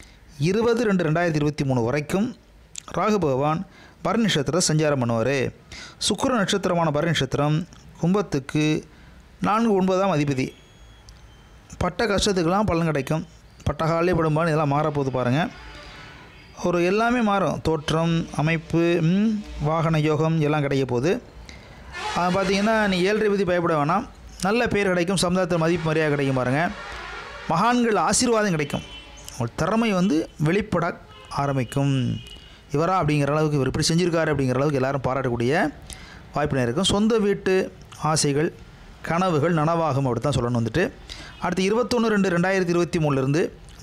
20/2/2023 வரைக்கும் ராகு பகவான் பரணி நட்சத்திரம் சஞ்சாரம் பண்ணுவார். சுக்கிர நட்சத்திரமான பரணி நட்சத்திரம் கும்பத்துக்கு 4/9ஆம் அதிபதி. பட்ட கஷ்டத்துக்கெல்லாம் பலன் கிடைக்கும், பட்டகாலே படும்பான்னு இதெல்லாம் மாறப்போகுது பாருங்கள். ஒரு எல்லாமே மாறும், தோற்றம், அமைப்பு, வாகன யோகம் எல்லாம் கிடைக்க போகுது. அது பார்த்திங்கன்னா நீ 7.5 பற்றி பயப்பட வேணாம், நல்ல பேர் கிடைக்கும், சமுதாயத்தில் மதிப்பு மரியாதை கிடைக்கும் பாருங்கள். மகான்கள் ஆசீர்வாதம் கிடைக்கும், உங்கள் திறமை வெளிப்பட ஆரம்பிக்கும். இவரா அப்படிங்கிற அளவுக்கு, இவர் இப்படி செஞ்சுருக்காரு அப்படிங்கிற அளவுக்கு எல்லோரும் பாராட்டக்கூடிய வாய்ப்பு இருக்கும். சொந்த வீட்டு ஆசைகள் கனவுகள் நனவாகும், அப்படி தான் சொல்லணும். அடுத்து 21/2/2023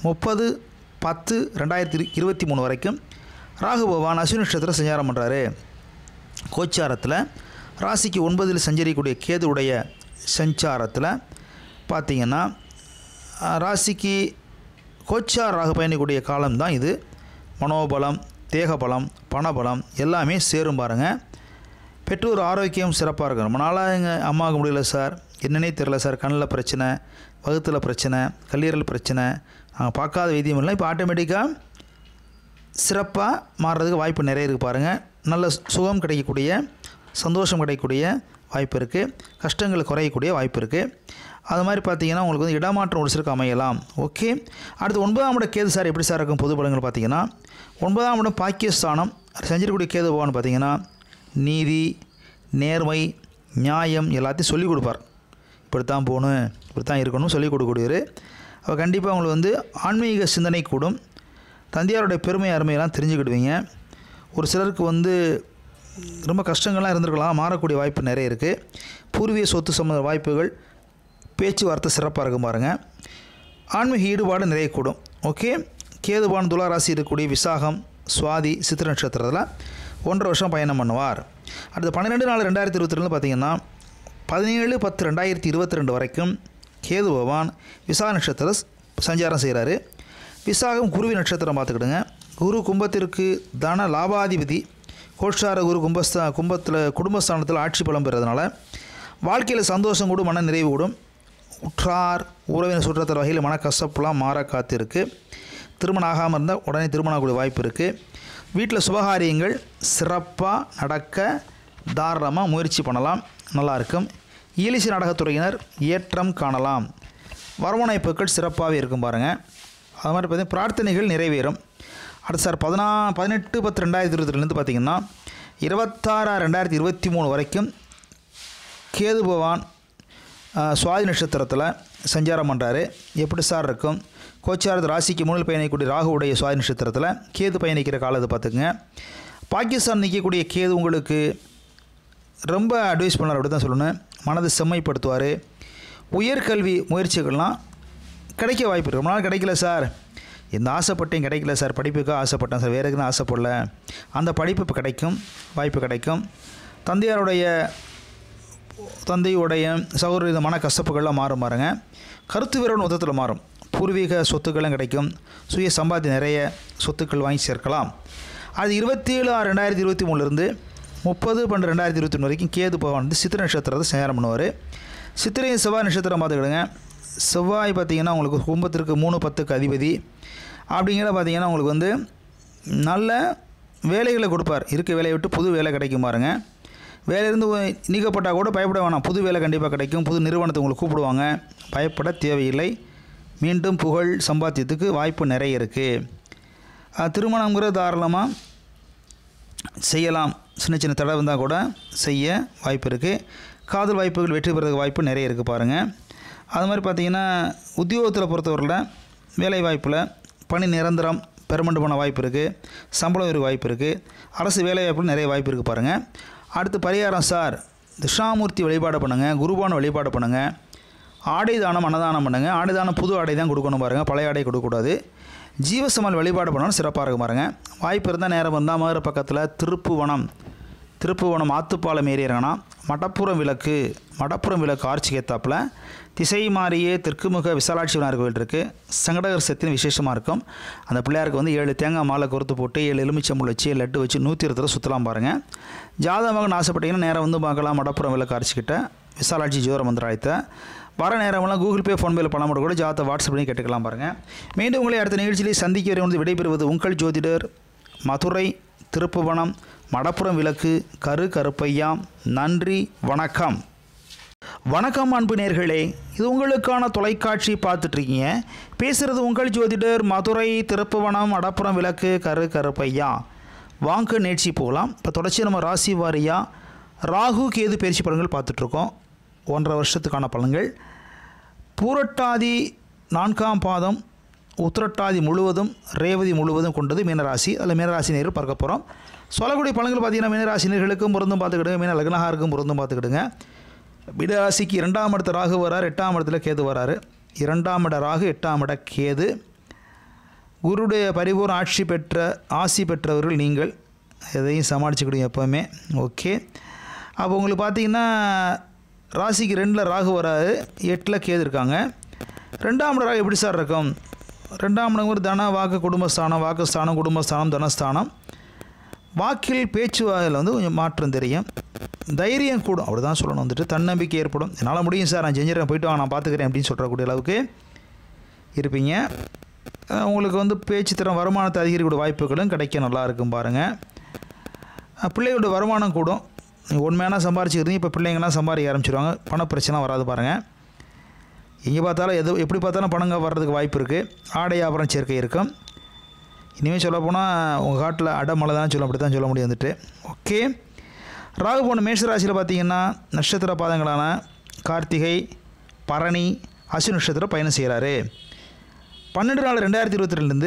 30/10/2023 வரைக்கும் ராகு பகவான் அஸ்வினி நட்சத்திரம் சஞ்சாரம் பண்ணுறாரு. கோச்சாரத்தில் ராசிக்கு 9ல் சஞ்சரிக்கக்கூடிய கேதுவுடைய சஞ்சாரத்தில் பார்த்திங்கன்னா ராசிக்கு கோச்சாராக பயணிக்கக்கூடிய காலம்தான் இது. மனோபலம், தேகபலம், பணபலம் எல்லாமே சேரும் பாருங்கள். பெற்றோர் ஆரோக்கியம் சிறப்பாக இருக்கும். ரொம்ப நாளாக எங்கள் அம்மாவுக்கு முடியல சார், என்னன்னே தெரில சார், கண்ணில் பிரச்சனை, வகுத்தில் பிரச்சனை, கல்லீரல் பிரச்சனை, நாங்கள் பார்க்காத வைத்தியம் இல்லை, இப்போ ஆட்டோமேட்டிக்காக சிறப்பாக மாறுறதுக்கு வாய்ப்பு நிறைய இருக்குது பாருங்கள். நல்ல சுகம் கிடைக்கக்கூடிய, சந்தோஷம் கிடைக்கக்கூடிய வாய்ப்பு இருக்குது, கஷ்டங்கள் குறையக்கூடிய வாய்ப்பு இருக்குது. அது மாதிரி பார்த்திங்கன்னா உங்களுக்கு வந்து இடமாற்றம் ஒரு சிலருக்கு அமையலாம். ஓகே, அடுத்து 9ஆம் இடம் கேது சார் எப்படி சார் இருக்கும் பொது பலன்கள் பார்த்திங்கன்னா, 9ஆம் இடம் பாக்கியஸ்தானம், செஞ்சிருக்கக்கூடிய கேது பகவான் பார்த்திங்கன்னா நீதி, நேர்மை, நியாயம் எல்லாத்தையும் சொல்லிக் கொடுப்பார். இப்படித்தான் போகணும், இப்படித்தான் இருக்கணும் சொல்லிக் கொடுக்கக்கூடியவர். அப்போ கண்டிப்பாக உங்களுக்கு வந்து ஆன்மீக சிந்தனை கூடும், தந்தையாருடைய பெருமை அருமையெல்லாம் தெரிஞ்சுக்கிடுவீங்க. ஒரு சிலருக்கு வந்து ரொம்ப கஷ்டங்கள்லாம் இருந்திருக்கலாம், மாறக்கூடிய வாய்ப்பு நிறைய இருக்குது. பூர்வீக சொத்து சம்மந்த வாய்ப்புகள், பேச்சுவார்த்தை சிறப்பாக இருக்கும் பாருங்கள். ஆன்மீக ஈடுபாடு நிறைய கூடும். ஓகே, கேதுபான் துலா ராசி இருக்கக்கூடிய விசாகம், சுவாதி, சித்திரை நட்சத்திரத்தில் 1.5 வருஷம் பயணம் பண்ணுவார். அடுத்து 12/4/2022 பார்த்திங்கன்னா 17/10/2022 வரைக்கும் கேது பகவான் விசாக நட்சத்திர சஞ்சாரம் செய்கிறாரு. விசாகம் குருவி நட்சத்திரம் பார்த்துக்கிடுங்க. குரு கும்பத்திற்கு தன லாபாதிபதி, கோட்சார குரு கும்பத்தில் குடும்பஸ்தானத்தில் ஆட்சி பலம் பெறதுனால வாழ்க்கையில் சந்தோஷம் கூடும், மன நிறைவு கூடும். உற்றார் உறவினர் சுற்றத்தர வகையில் மனக்கசப்புலாம் மாற காத்திருக்கு. திருமணம் ஆகாமல் இருந்தால் உடனே திருமணம் ஆகக்கூடிய வாய்ப்பு இருக்குது. வீட்டில் சுபகாரியங்கள் சிறப்பாக நடக்க தாராளமாக முயற்சி பண்ணலாம், நல்லாயிருக்கும். ஈலிசி நாடகத்துறையினர் ஏற்றம் காணலாம். வருமானப்புகள் சிறப்பாகவே இருக்கும் பாருங்கள். அது மாதிரி பார்த்திங்கன்னா பிரார்த்தனைகள் நிறைவேறும். அடுத்து சார் 18/10/2022 பார்த்திங்கன்னா 26/2023 வரைக்கும் கேது பகவான் சுவாதி நட்சத்திரத்தில் சஞ்சாரம் பண்ணுறாரு. எப்படி சார் இருக்கும்? கோச்சாரத்து ராசிக்கு முன்னில் பயணிக்கக்கூடிய ராகுவுடைய சுவாதி நட்சத்திரத்தில் கேது பயணிக்கிற காலத்தை பார்த்துக்குங்க. பாகிஸ்தான் நிற்கக்கூடிய கேது உங்களுக்கு ரொம்ப அட்வைஸ் பண்ணார், அப்படி தான் சொல்லணும். மனதை செம்மைப்படுத்துவார். உயர்கல்வி முயற்சிகள்லாம் கிடைக்க வாய்ப்பு இருக்குது. ரொம்ப நாள் கிடைக்கல சார், இந்த ஆசைப்பட்டேன் கிடைக்கல சார், படிப்புக்காக ஆசைப்பட்டேன் சார், வேறு எதுவும் ஆசைப்படல, அந்த படிப்பு இப்போ கிடைக்கும், வாய்ப்பு கிடைக்கும். தந்தையுடைய சகோதர மன கசப்புகள்லாம் மாறும் பாருங்க. கருத்து வேறுபாடு மொத்தத்தில் மாறும். பூர்வீக சொத்துக்களும் கிடைக்கும். சுய சம்பாத்தி நிறைய சொத்துக்கள் வாங்கி சேர்க்கலாம். அது 27/6/2023 30/12/2023 வரைக்கும் கேது பகவான் வந்து சித்திரை நட்சத்திரத்தை சஞ்சாரம் பண்ணுவார். சித்திரை செவ்வாய் நட்சத்திரம் பார்த்துக்கிடுங்க. செவ்வாய் பார்த்திங்கன்னா உங்களுக்கு கும்பத்திற்கு 3/10க்கு அதிபதி. அப்படிங்கிற பார்த்திங்கன்னா உங்களுக்கு வந்து நல்ல வேலைகளை கொடுப்பார். இருக்க வேலையை விட்டு புது வேலை கிடைக்கும் பாருங்க. வேலையிருந்து நீக்கப்பட்டால் கூட பயப்பட வேணாம், புது வேலை கண்டிப்பாக கிடைக்கும். புது நிறுவனத்தை உங்களுக்கு கூப்பிடுவாங்க, பயப்பட தேவையில்லை. மீண்டும் புகழ் சம்பாத்தியத்துக்கு வாய்ப்பு நிறைய இருக்குது. திருமணங்கிறது தாராளமாக செய்யலாம், சின்ன சின்ன தடை வந்தால் கூட செய்ய வாய்ப்பு இருக்குது. காதல் வாய்ப்புகள் வெற்றி பெறதுக்கு வாய்ப்பு நிறைய இருக்குது பாருங்கள். அது மாதிரி பார்த்திங்கன்னா உத்தியோகத்தில் பொறுத்தவரையில் வேலை வாய்ப்பில் பணி நிரந்தரம் பெர்மனண்ட் பண்ண வாய்ப்பு இருக்குது. சம்பளம் இருக்க வாய்ப்பு இருக்குது. அரசு வேலை வாய்ப்பில் நிறைய வாய்ப்பு இருக்குது பாருங்கள். அடுத்து பரிகாரம் சார், தட்சிணாமூர்த்தி வழிபாடு பண்ணுங்கள், குருபான வழிபாடு பண்ணுங்கள், ஆடை தானம் அன்னதானம் பண்ணுங்கள். ஆடை தானம் புது ஆடை தான் கொடுக்கணும் பாருங்கள், பழைய ஆடை கொடுக்கக்கூடாது. ஜீவசமால் வழிபாடு பண்ணாலும் சிறப்பாக இருக்கும் பாருங்கள். வாய்ப்பு இருந்தால் நேரம் வந்தால் மதுரை பக்கத்தில் திருப்புவனம் ஆத்துப்பாலம் ஏறி இறங்கினா மடப்புறம் விளக்கு ஆர்ச்சி ஏத்தாப்பில் திசை மாறியே தெற்குமுக விசாலாட்சி விநாயகர் கோவில் இருக்குது. சங்கடகர் சத்தியம் விசேஷமாக இருக்கும். அந்த பிள்ளையாருக்கு வந்து 7 தேங்காய் மாலை கொறுத்து போட்டு 7 எலுமிச்சம்பூ வச்சு லட்டு வச்சு 120 சுற்றலாம் பாருங்கள். ஜாதகமாக ஆசைப்பட்டீங்கன்னா நேரம் வந்து பார்க்கலாம். மடப்புறம் விளக்கு ஆர்ச்சிக்கிட்ட விசாலாட்சி ஜோர மந்திராயத்தை வர நேரமெல்லாம் கூகுள் பே, ஃபோன்பேயில் பணம் போட கூட ஜாதகத்தை வாட்ஸ்அப் பண்ணி கேட்டுக்கலாம் பாருங்கள். மீண்டும் உங்களை அடுத்த நிகழ்ச்சியிலே சந்திக்க வரை வந்து விடைபெறுவது உங்கள் ஜோதிடர் மதுரை திருப்புவனம் மடப்புறம் விளக்கு கருப்பையா. நன்றி, வணக்கம். வணக்கம் அன்பு நேர்களே, இது உங்களுக்கான தொலைக்காட்சி பார்த்துட்ருக்கீங்க. பேசுகிறது உங்கள் ஜோதிடர் மதுரை திருப்புவனம் மடப்புறம் விளக்கு கருப்பையா. வாங்க நேர்ச்சி போகலாம். இப்போ தொடர்ச்சி நம்ம ராசி வாரியாக ராகு கேது பயிற்சி பலன்கள் பார்த்துட்ருக்கோம். 1.5 வருஷத்துக்கான பலன்கள். பூரட்டாதி 4ஆம் பாதம், உத்திரட்டாதி முழுவதும், ரேவதி முழுவதும் கொண்டது மீனராசி. அதில் மீனராசி நேர்கள் பார்க்க போகிறோம். சொல்லக்கூடிய பலன்கள் பார்த்திங்கன்னா மீனராசினர்களுக்கும் பொருந்தும் பார்த்துக்கிடுங்க, மீன லக்னகாருக்கும் பொருந்தும் பார்த்துக்கிடுங்க. மீனராசிக்கு 2ஆம் இடத்துல ராகு வராரு, 8ஆம் இடத்துல கேது வராரு. 2ஆம் இட ராகு, 8ஆம் இட கேது. குருடைய பரிபூர்ண ஆசி பெற்றவர்கள் நீங்கள். எதையும் சமாளிச்சுக்கிடுங்க எப்போவுமே. ஓகே, அப்போ உங்களுக்கு பார்த்திங்கன்னா ராசிக்கு 2ல் ராகு வராது, 8ல் கேது இருக்காங்க. 2ஆம் இட ராகு எப்படி சார் இருக்கும்? 2ஆம் இடம் ஒரு தன வாக்கு குடும்பஸ்தானம், வாக்குஸ்தானம், குடும்பஸ்தானம், தனஸ்தானம். வாக்கில் பேச்சு வாயில் வந்து கொஞ்சம் மாற்றம் தெரியும். தைரியம் கூடும், அப்படி தான் சொல்லணும். வந்துட்டு தன்னம்பிக்கை ஏற்படும். என்னால் முடியும் சார், நான் செஞ்சிடறேன், போய்ட்டு வாங்க, நான் பார்த்துக்கிறேன் அப்படின்னு சொல்கிறக்கூடிய அளவுக்கு இருப்பீங்க. உங்களுக்கு வந்து பேச்சு திறன் வருமானத்தை அதிகரிக்கக்கூடிய வாய்ப்புகளும் கிடைக்க நல்லா இருக்கும் பாருங்கள். பிள்ளைகளோட வருமானம் கூடும். உண்மையான சம்பாரிச்சிக்கிறீங்க, இப்போ பிள்ளைங்கள்லாம் சம்பாதிக்க ஆரம்பிச்சிடுவாங்க. பண பிரச்சனை வராது பாருங்கள். எங்கே பார்த்தாலும் எப்படி பார்த்தாலும் பணங்க வர்றதுக்கு வாய்ப்பு இருக்குது. ஆடை ஆபரண சேர்க்கை இருக்கும். இனிமேல் சொல்லப்போனால் உங்கள் காட்டில் அடமலை தான் சொல்ல, அப்படி தான் சொல்ல முடியும் வந்துட்டு. ஓகே, ராகு போன மேஷராசியில் பார்த்திங்கன்னா நட்சத்திர பாதங்களான கார்த்திகை, பரணி, அஸ்வினி நட்சத்திரம் பயணம் செய்கிறாரு. 12/4/2022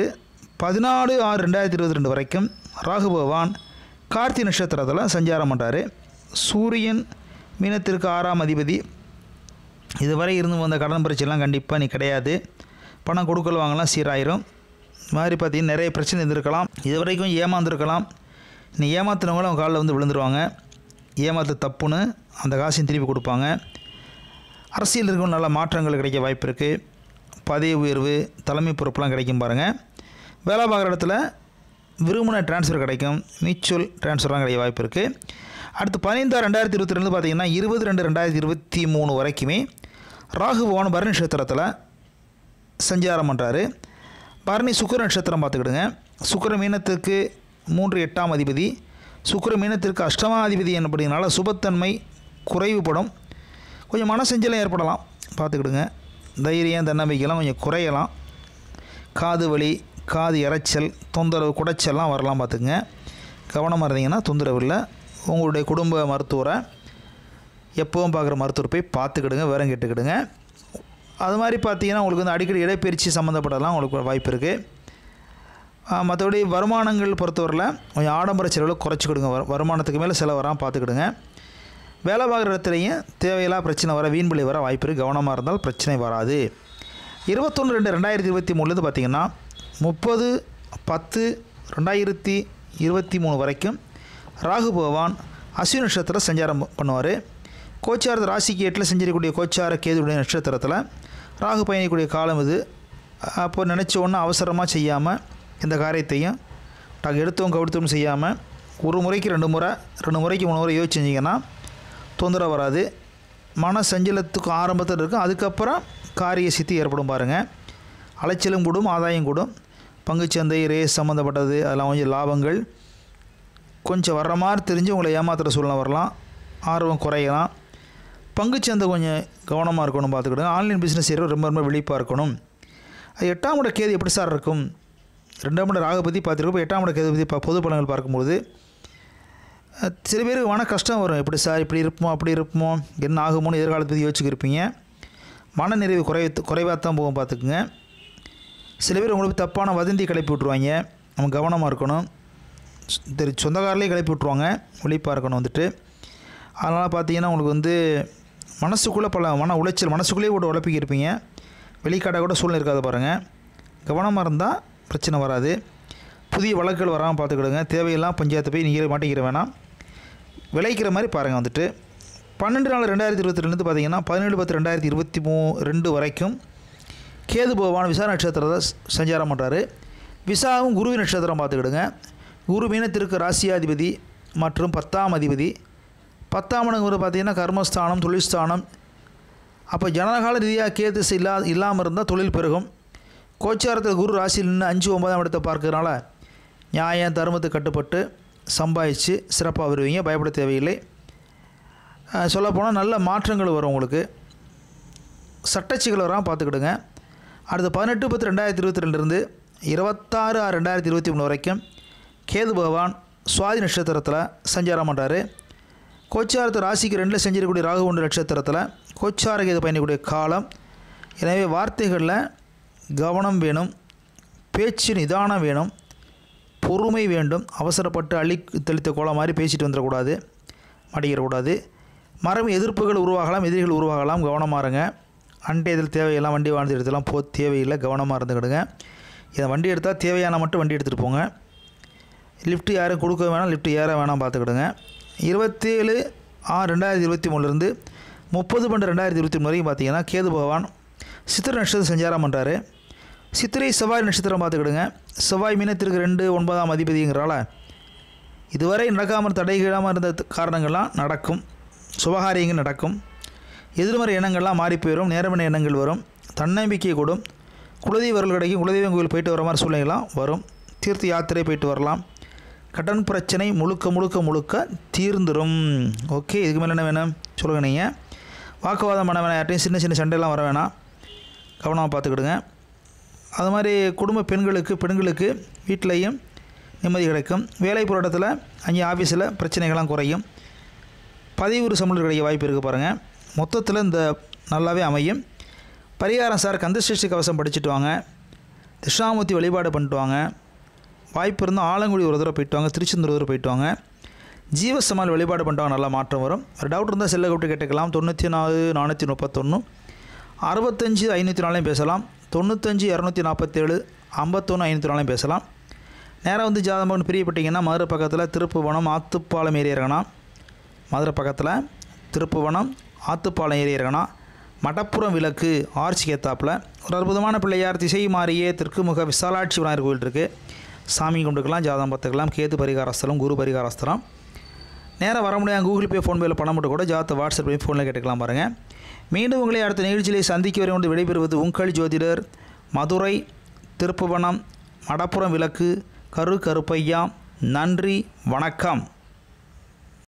14/6/2022 வரைக்கும் ராகு பகவான் கார்த்திகை நட்சத்திரத்தில் சஞ்சாரம் பண்ணுறாரு. சூரியன் மீனத்திற்கு 6ஆம் அதிபதி. இதுவரை இருந்து வந்த கடன் பிரச்சனைலாம் கண்டிப்பாக நீ கிடையாது. பணம் கொடுக்கல் வாங்கலாம் சீராயிரும். இது மாதிரி பார்த்தீங்கன்னா நிறைய பிரச்சனை இருந்திருக்கலாம். இது வரைக்கும் ஏமாந்துருக்கலாம். நீ ஏமாத்தினவங்களும் அவங்க காலில் வந்து விழுந்துருவாங்க. ஏமாத்து தப்புன்னு அந்த காசையும் திருப்பி கொடுப்பாங்க. அரசியல் இருக்கும் நல்ல மாற்றங்கள் கிடைக்க வாய்ப்பு இருக்குது. பதவி உயர்வு, தலைமை பொறுப்புலாம் கிடைக்கும் பாருங்கள். வேலை பார்க்குற இடத்துல விரும்பின டிரான்ஸ்ஃபர் கிடைக்கும். மியூச்சுவல் டிரான்ஸ்ஃபர்லாம் கிடைக்க வாய்ப்பு இருக்குது. அடுத்து 15/6/2022 பார்த்திங்கன்னா 20/2/2023 வரைக்குமே ராகு பகவான் பரணி நட்சத்திரத்தில் சஞ்சாரம் பண்ணுறாரு. பரணி சுக்கிர நட்சத்திரம் பார்த்துக்கிடுங்க. சுக்கிர மீனத்திற்கு 3/8ஆம் அதிபதி. சுக்கிர மீனத்திற்கு 8ஆம் அதிபதி என்படினால சுபத்தன்மை குறைவுபடும். கொஞ்சம் மனசஞ்சலம் ஏற்படலாம், பார்த்துக்கிடுங்க. தைரியம் தன்னம்பிக்கைலாம் கொஞ்சம் குறையலாம். காது வலி, காது இறைச்சல், தொந்தரவு, குடைச்சல்லாம் வரலாம், பார்த்துக்குங்க. கவனமாக இருந்தீங்கன்னா தொந்தரவு இல்லை. உங்களுடைய குடும்ப மருத்துவரை எப்போவும் பார்க்குற மருத்துவர் போய் பார்த்துக்கிடுங்க, விவரம் கேட்டுக்கிடுங்க. அது மாதிரி பார்த்தீங்கன்னா உங்களுக்கு வந்து அடிக்கடி இடைப்பயிற்சி சம்மந்தப்படலாம் உங்களுக்கு வாய்ப்பு இருக்குது. மற்றபடி வருமானங்கள் பொறுத்தவரையில் கொஞ்சம் ஆடம்பர செலவில் குறைச்சிக்கிடுங்க. வருமானத்துக்கு மேலே செலவு வராமல் பார்த்துக்கிடுங்க. வேலை பார்க்குற இடத்துலையும் தேவையில்லா பிரச்சனை வர, வீண்பிள்ளை வர வாய்ப்பு இருக்குது. கவனமாக இருந்தால் பிரச்சனை வராது. 21/2/2023 பார்த்திங்கன்னா 30/10/2023 வரைக்கும் ராகு பகவான் அஸ்வினி நட்சத்திரம் சஞ்சாரம் பண்ணுவார். கோச்சார ராசிக்கு 8 செஞ்சிருக்கக்கூடிய கோச்சார கேதுடைய நட்சத்திரத்தில் ராகு பயணிக்கக்கூடிய காலம் இது. அப்போ நினச்ச ஒன்று அவசரமாக செய்யாமல் இந்த காரியத்தையும் எடுத்தவங்க கவிழ்த்தவும் செய்யாமல் ஒரு முறைக்கு 2 முறை 2 முறைக்கு 3 முறை யோசிச்சு செஞ்சிங்கன்னா தொந்தரவு வராது. மன சஞ்சலத்துக்கு ஆரம்பத்தில் இருக்கும். அதுக்கப்புறம் காரிய சித்தி ஏற்படும் பாருங்கள். அலைச்சலும் கூடும், ஆதாயம் கூடும். பங்குச்சந்தை, ரேஸ் சம்மந்தப்பட்டது அதெல்லாம் கொஞ்சம் லாபங்கள் கொஞ்சம் வர்ற மாதிரி தெரிஞ்சு உங்களை ஏமாத்துகிற சூழ்நிலை வரலாம். ஆர்வம் குறையலாம். பங்குச்சந்தை கொஞ்சம் கவனமாக இருக்கணும், பார்த்துக்கிடுங்க. ஆன்லைன் பிஸ்னஸ் செய்கிற ரொம்ப ரொம்ப விழிப்பாக இருக்கணும். அது 8ஆம் இட கேது எப்படி சார் இருக்கும்? 2ஆம் இட ராகு பற்றி பார்த்துருக்கோம். 8ஆம் இட கேது பற்றி பொது பலன்கள் பார்க்கும்போது சில பேருக்கு மன கஷ்டம் வரும். எப்படி சார் இப்படி இருப்போம், அப்படி இருப்போமோ, என்ன ஆகுமோன்னு எதிர்காலத்தை பற்றி யோசிச்சுக்கிருப்பீங்க. மன நிறைவு குறைவாக தான் போகும், பார்த்துக்குங்க. சில பேர் உங்களுக்கு தப்பான வதந்தி கிளப்பி விட்ருவாங்க. நம்ம கவனமாக இருக்கணும். சொந்தக்காரர்களே கிளப்பி விட்ருவாங்க, விழிப்பாக இருக்கணும் வந்துட்டு. அதனால் பார்த்தீங்கன்னா உங்களுக்கு வந்து மனசுக்குள்ளே பல மன உளைச்சல், மனசுக்குள்ளேயே கூட உழப்பிக்கி இருப்பீங்க. வெளிக்காட்ட கூட சூழ்நிலை இருக்காது பாருங்கள். கவனமாக இருந்தால் பிரச்சனை வராது. புதிய வழக்குகள் வராமல் பார்த்துக்கிடுங்க. தேவையெல்லாம் பஞ்சாயத்தை போய் நீங்கள் மாட்டிக்கிற வேணாம், விளைக்கிற மாதிரி பாருங்கள் வந்துட்டு. 12/4/2022 பார்த்தீங்கன்னா 17/10/2022 வரைக்கும் கேது பகவான் விசா நட்சத்திரத்தை சஞ்சாரம் பண்ணுறாரு. விசாவும் குருவி நட்சத்திரம் பார்த்துக்கிடுங்க. குரு மீனத்திற்கு ராசியாதிபதி மற்றும் 10ஆம் அதிபதி. 10ஆம் இடங்கிறது பார்த்திங்கன்னா கர்மஸ்தானம், தொழில்ஸ்தானம். அப்போ ஜனகால ரீதியாக கேது இல்லாமல் இருந்தால் தொழில் பெருகும். கோச்சாரத்தில் குரு ராசியில் நின்று 5, 9ஆம் இடத்தை பார்க்கறதுனால நியாயம் தர்மத்துக்கு கட்டுப்பட்டு சம்பாதிச்சு சிறப்பாக வருவீங்க, பயப்பட தேவையில்லை. சொல்லப்போனால் நல்ல மாற்றங்கள் வரும் உங்களுக்கு. சட்டச்சிக்கல் வராமல் பார்த்துக்கிடுங்க. அடுத்து 18/10/2022 26/6/2023 வரைக்கும் கேது பகவான் சுவாதி நட்சத்திரத்தில் சஞ்சாரம் பண்ணுறாரு. கோச்சாரத்து ராசிக்கு 2 செஞ்சிருக்கக்கூடிய ராகு ஒன்று நட்சத்திரத்தில் கோச்சார கேது பயணிக்கக்கூடிய காலம். எனவே வார்த்தைகளில் கவனம் வேணும், பேச்சு நிதானம் வேணும், பொறுமை வேண்டும். அவசரப்பட்டு தெளித்த கோலம் மாதிரி பேசிட்டு வந்துடக்கூடாது, மாட்டிக்கிறக்கூடாது. மரம் எதிர்ப்புகள் உருவாகலாம், எதிரிகள் உருவாகலாம், கவனமாக இருங்க. அண்டையதில் தேவையெல்லாம் வண்டி வாழ்ந்து எடுத்துலாம் தேவையில்லை, கவனமாக இருந்துக்கிடுங்க. இதை வண்டி எடுத்தால் தேவையான மட்டும் வண்டி எடுத்துகிட்டு போங்க. லிஃப்ட்டு யாரும் கொடுக்க வேணாம், லிஃப்ட்டு ஏற வேணாம், பார்த்துக்கிடுங்க. 27/6/2023 30/2/2023 வரைக்கும் பார்த்தீங்கன்னா கேது பகவான் சித்திரை நட்சத்திரம் சஞ்சாரம் பண்ணுறாரு. சித்திரை செவ்வாய் நட்சத்திரம் பார்த்துக்கிடுங்க. செவ்வாய் மீனத்திற்கு 2, 9ஆம் அதிபதிங்கிறால இதுவரை நடக்காமல் தடைகிடாமல் இருந்த காரணங்கள்லாம் நடக்கும். சுபகாரியங்கள் நடக்கும். எதிர்மறை எண்ணங்கள்லாம் மாறி போயிடும். நேர்மறை எண்ணங்கள் வரும். தன்னம்பிக்கை கூடும். குலதெய்வர்கள் கிடைக்கும். குலதெய்வம் கோயில் போயிட்டு வர மாதிரி சூழ்நிலைலாம் வரும். தீர்த்த யாத்திரை போயிட்டு வரலாம். கடன் பிரச்சனை முழுக்க தீர்ந்துடும். ஓகே, இதுக்கு மேலே என்ன வேணும் சொல்லுங்க. நீங்கள் வாக்குவாதம் பண்ண வேணாம். யார்ட்டையும் சின்ன சின்ன சண்டையெல்லாம் வர வேணாம். கவனமாக பார்த்துக்கிடுங்க. அது மாதிரி குடும்ப பெண்களுக்கு வீட்டிலையும் நிம்மதி கிடைக்கும். வேலை போகிற இடத்துல அங்கே ஆஃபீஸில் பிரச்சனைகள்லாம் குறையும். பதவி சம்பளம் கிடைக்க வாய்ப்பு இருக்குது பாருங்கள். மொத்தத்தில் இந்த நல்லாவே அமையும். பரிகாரம் சார், கந்தசஷ்டி கவசம் படிச்சுட்டு வாங்க. தட்சிணாமூர்த்தி வழிபாடு பண்ணிட்டு வாங்க. வாய்ப்பு இருந்தால் ஆலங்குடி ஒரு தடவை போயிட்டு வாங்க. திருச்செந்தூர் ஒரு தடவை போயிட்டு வாங்க. ஜீவசமால் வழிபாடு பண்ணிட்டு வாங்க. நல்லா மாற்றம் வரும். ஒரு டவுட் இருந்தால் செல்லை கூப்பிட்டு கேட்டுக்கலாம். 94 431 65 504 பேசலாம். 95 247 51 504 பேசலாம். நேராக வந்து ஜாதகம் பிரியப்பட்டீங்கன்னா மதுரை பக்கத்தில் திருப்புவனம் ஆத்துப்பாலம் ஏரி இறங்கணும். மதுரை பக்கத்தில் திருப்புவனம் ஆத்துப்பாலம் ஏரி இறங்கணும். மடப்புறம் விளக்கு ஆர்ச்சி ஏத்தாப்பில் ஒரு அற்புதமான பிள்ளையார் திசை மாறியே தெற்குமுக விசாலாட்சி விநாயகர் கோயில் இருக்குது. சாமி கும்பிட்டுக்கலாம், ஜாதகம் பார்த்துக்கலாம். கேது பரிகாரஸ்தலம், குரு பரிகாரஸ்தலம். நேராக வர முடியாது. கூகுள் பே, ஃபோன்பேயில் பணம் மட்டும் கூட ஜாதகத்தை வாட்ஸ்அப் பண்ணி ஃபோனில் கேட்டுக்கலாம் பாருங்கள். மீண்டும் உங்களை அடுத்த நிகழ்ச்சியிலே சந்திக்க வரை கொண்டு விடைபெறுவது உங்கள் ஜோதிடர் மதுரை திருப்புவனம் மடப்புறம் விளக்கு கருப்பையா. நன்றி, வணக்கம்.